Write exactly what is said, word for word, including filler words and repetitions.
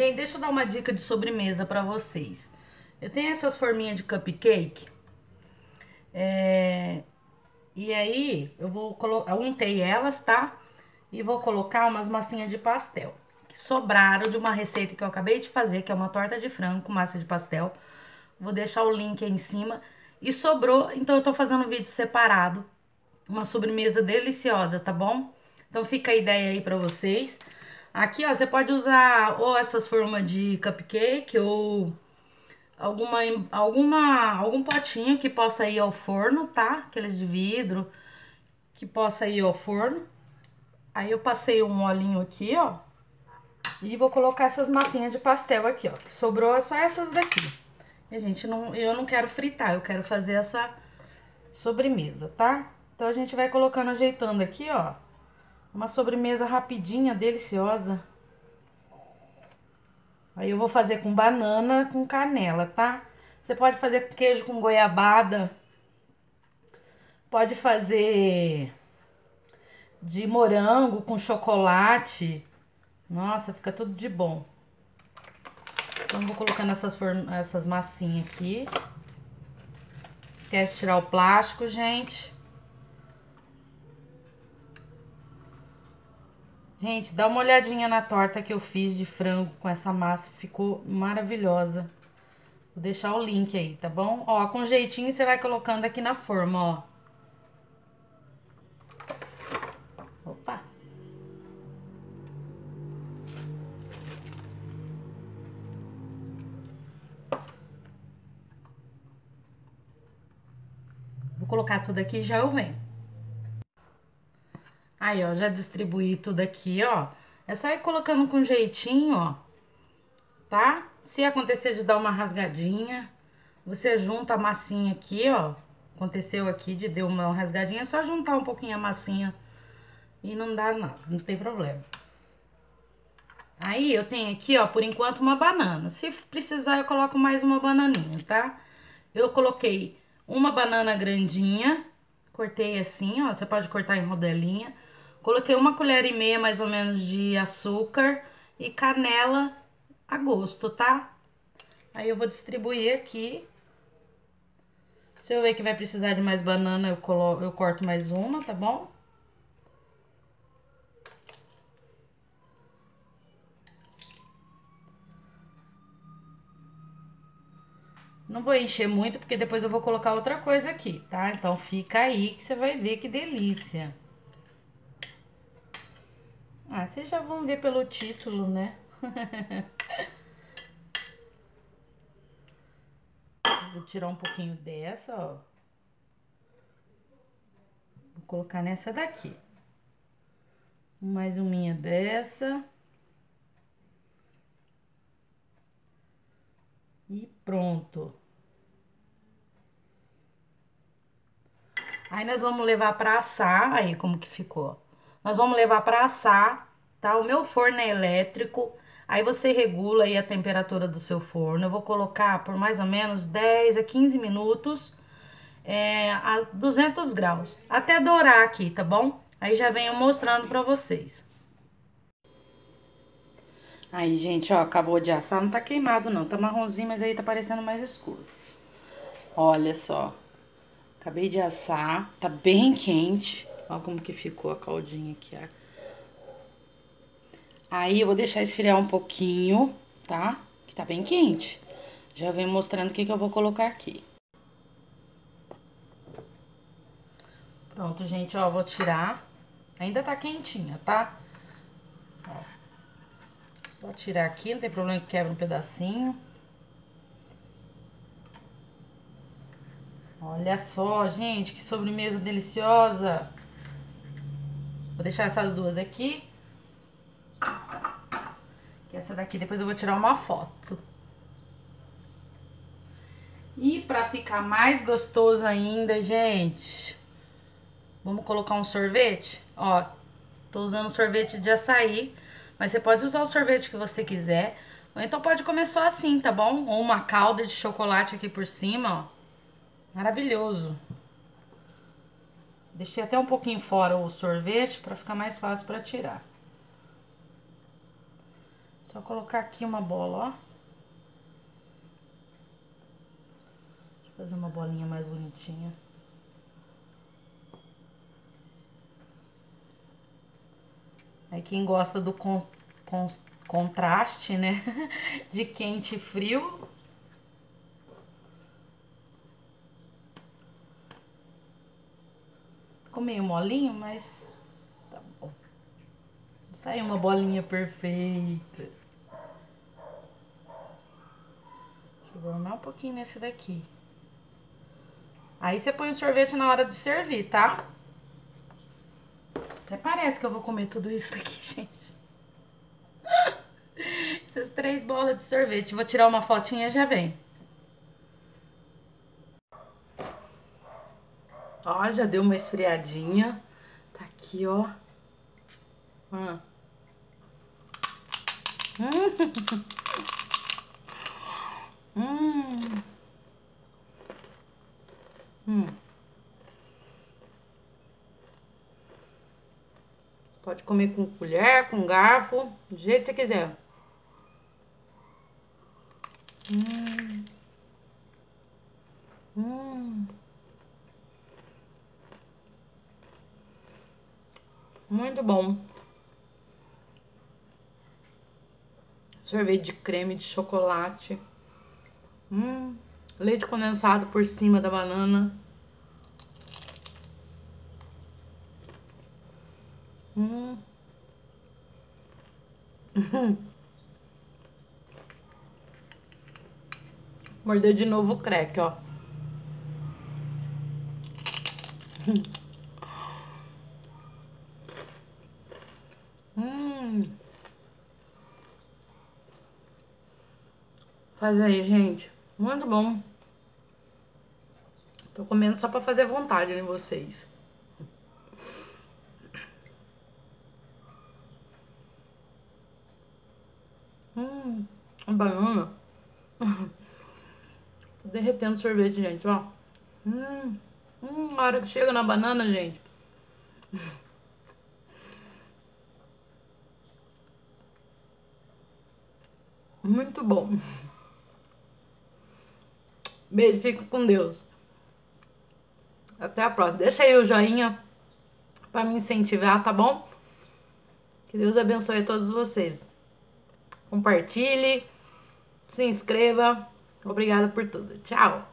Gente, deixa eu dar uma dica de sobremesa pra vocês. Eu tenho essas forminhas de cupcake. É... E aí, eu vou colocar... Untei elas, tá? E vou colocar umas massinhas de pastel. Que sobraram de uma receita que eu acabei de fazer, que é uma torta de frango com massa de pastel. Vou deixar o link aí em cima. E sobrou, então eu tô fazendo um vídeo separado. Uma sobremesa deliciosa, tá bom? Então fica a ideia aí pra vocês. Aqui, ó, você pode usar ou essas formas de cupcake ou alguma, alguma, algum potinho que possa ir ao forno, tá? Aqueles de vidro que possa ir ao forno. Aí eu passei um molhinho aqui, ó. E vou colocar essas massinhas de pastel aqui, ó. Que sobrou só essas daqui. E, gente, não, eu não quero fritar, eu quero fazer essa sobremesa, tá? Então a gente vai colocando, ajeitando aqui, ó. Uma sobremesa rapidinha, deliciosa. Aí eu vou fazer com banana, com canela, tá? Você pode fazer queijo com goiabada. Pode fazer de morango com chocolate. Nossa, fica tudo de bom. Então eu vou colocando essas, form... essas massinhas aqui. Esquece de tirar o plástico, gente. Gente, dá uma olhadinha na torta que eu fiz de frango com essa massa. Ficou maravilhosa. Vou deixar o link aí, tá bom? Ó, com jeitinho você vai colocando aqui na forma, ó. Opa! Vou colocar tudo aqui e já eu venho. Aí, ó, já distribuí tudo aqui, ó. É só ir colocando com jeitinho, ó. Tá? Se acontecer de dar uma rasgadinha, você junta a massinha aqui, ó. Aconteceu aqui de deu uma rasgadinha, é só juntar um pouquinho a massinha e não dá nada, não tem problema. Aí eu tenho aqui, ó, por enquanto uma banana. Se precisar eu coloco mais uma bananinha, tá? Eu coloquei uma banana grandinha, cortei assim, ó, você pode cortar em rodelinha. Coloquei uma colher e meia mais ou menos de açúcar e canela a gosto, tá? Aí eu vou distribuir aqui. Se eu ver que vai precisar de mais banana, eu, colo... eu corto mais uma, tá bom? Não vou encher muito, porque depois eu vou colocar outra coisa aqui, tá? Então fica aí que você vai ver que delícia. Ah, vocês já vão ver pelo título, né? Vou tirar um pouquinho dessa, ó. Vou colocar nessa daqui. Mais uma dessa. E pronto. Aí nós vamos levar pra assar, aí como que ficou. Nós vamos levar pra assar, tá? O meu forno é elétrico, aí você regula aí a temperatura do seu forno. Eu vou colocar por mais ou menos dez a quinze minutos, é, a duzentos graus, até dourar aqui, tá bom? Aí já venho mostrando pra vocês. Aí, gente, ó, acabou de assar, não tá queimado não, tá marronzinho, mas aí tá parecendo mais escuro. Olha só. Acabei de assar, tá bem quente. Olha como que ficou a caldinha aqui, ó. Aí eu vou deixar esfriar um pouquinho, tá? Que tá bem quente. Já venho mostrando o que que eu vou colocar aqui. Pronto, gente, ó, vou tirar. Ainda tá quentinha, tá? Ó. Só tirar aqui, não tem problema que quebra um pedacinho. Olha só, gente, que sobremesa deliciosa. Vou deixar essas duas aqui. Que essa daqui depois eu vou tirar uma foto. E pra ficar mais gostoso ainda, gente, vamos colocar um sorvete? Ó, tô usando sorvete de açaí, mas você pode usar o sorvete que você quiser. Ou então pode comer só assim, tá bom? Ou uma calda de chocolate aqui por cima, ó. Maravilhoso. Deixei até um pouquinho fora o sorvete pra ficar mais fácil pra tirar. Só colocar aqui uma bola, ó. Deixa eu fazer uma bolinha mais bonitinha. Aí quem gosta do con, con, contraste, né? De quente e frio. Ficou meio molinho, mas tá bom. Saiu uma bolinha perfeita. Deixa eu formar um pouquinho nesse daqui. Aí você põe o sorvete na hora de servir, tá? Até parece que eu vou comer tudo isso daqui, gente. Essas três bolas de sorvete. Vou tirar uma fotinha e já vem. Ó, já deu uma esfriadinha. Tá aqui, ó. Hum. Hum. Hum. Pode comer com colher, com garfo, do jeito que você quiser. Hum. Hum. Muito bom. Sorvete de creme de chocolate. Hum. Leite condensado por cima da banana. Hum. Morder de novo o crack, ó. Hum. Faz aí, gente. Muito bom. Tô comendo só pra fazer vontade em vocês. Hum. A banana. Tô derretendo o sorvete, gente, ó. Hum. Hum. A hora que chega na banana, gente. Muito bom. Beijo, fica com Deus. Até a próxima. Deixa aí o joinha pra me incentivar, tá bom? Que Deus abençoe a todos vocês. Compartilhe, se inscreva. Obrigada por tudo. Tchau.